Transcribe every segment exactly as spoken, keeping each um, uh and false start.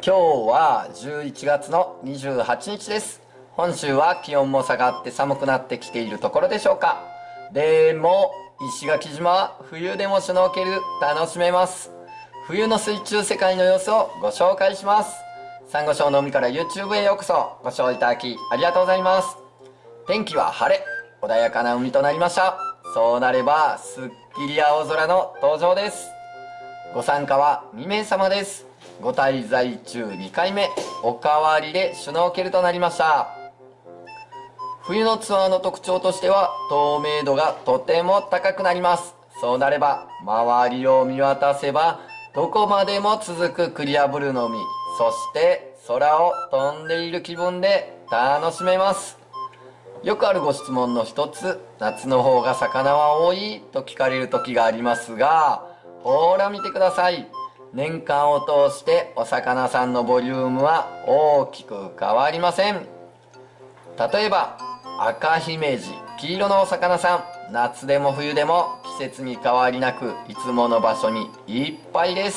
今日はじゅういちがつのにじゅうはちにちです。本州は気温も下がって寒くなってきているところでしょうか。でも石垣島は冬でもシュノーケル楽しめます。冬の水中世界の様子をご紹介します。サンゴ礁の海から YouTube へようこそ。ご視聴いただきありがとうございます。天気は晴れ、穏やかな海となりました。そうなればすっきり青空の登場です。ご参加はにめいさまです。ご滞在中にかいめ、おかわりでシュノーケルとなりました。冬のツアーの特徴としては透明度がとても高くなります。そうなれば周りを見渡せばどこまでも続くクリアブルーの海、そして空を飛んでいる気分で楽しめます。よくあるご質問の一つ、夏の方が魚は多いと聞かれる時がありますが、ほら見てください。年間を通してお魚さんのボリュームは大きく変わりません。例えば赤姫路、黄色のお魚さん、夏でも冬でも季節に変わりなくいつもの場所にいっぱいです。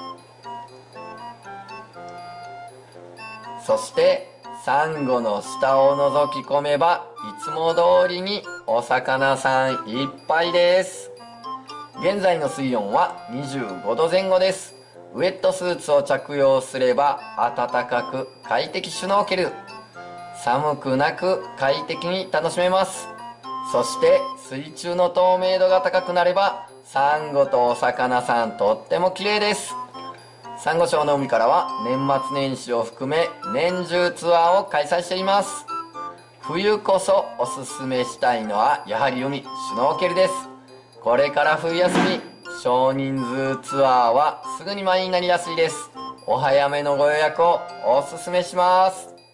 そしてサンゴの下を覗き込めばいつも通りにお魚さんいっぱいです。現在の水温はにじゅうごどぜん後です。ウェットスーツを着用すれば暖かく快適シュノーケル、寒くなく快適に楽しめます。そして水中の透明度が高くなればサンゴとお魚さんとっても綺麗です。サンゴ礁の海からは年末年始を含め年中ツアーを開催しています。冬こそおすすめしたいのはやはり海、シュノーケルです。これから冬休み、少人数ツアーはすぐに満員になりやすいです。お早めのご予約をおすすめします。